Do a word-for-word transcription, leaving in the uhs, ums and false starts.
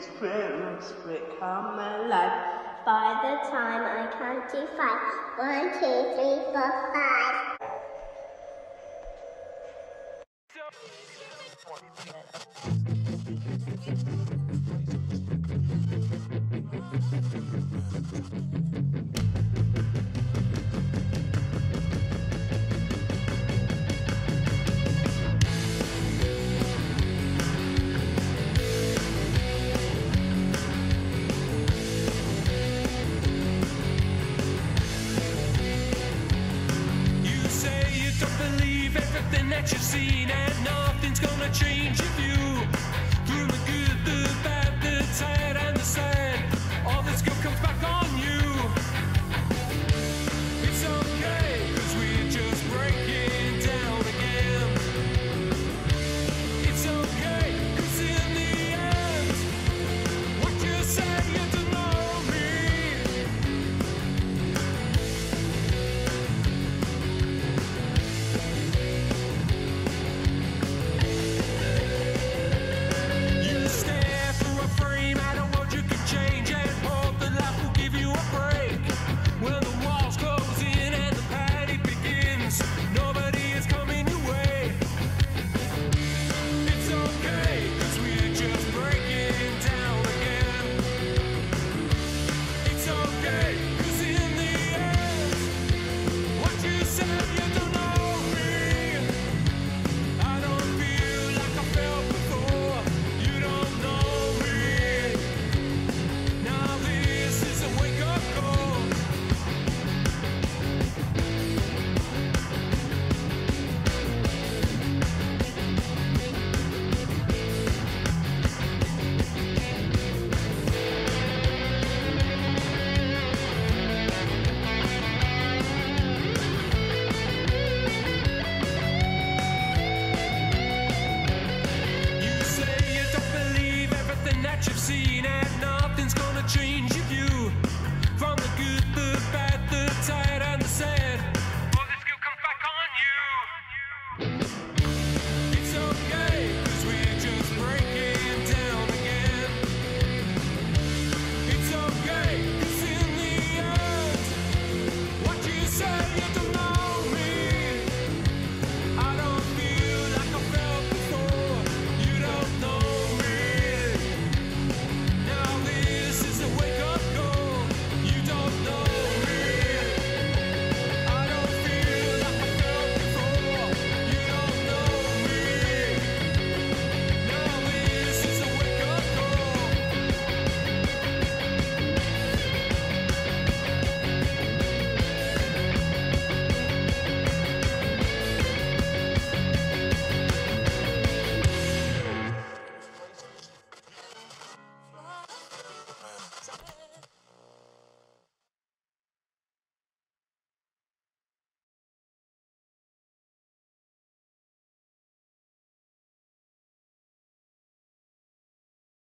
experience become alive. By the time I count to five, one, two, three, four, five. That you've seen and nothing's gonna change your view. Through the good, the bad, the sad and the sad, all this guilt comes back on you. It's okay, cause we're just breaking down again. It's okay, cause in the end, what you say you don't know me. That you've seen and nothing's gonna change your view. From the good, the bad, the tired and the sad, all this guilt comes back on you.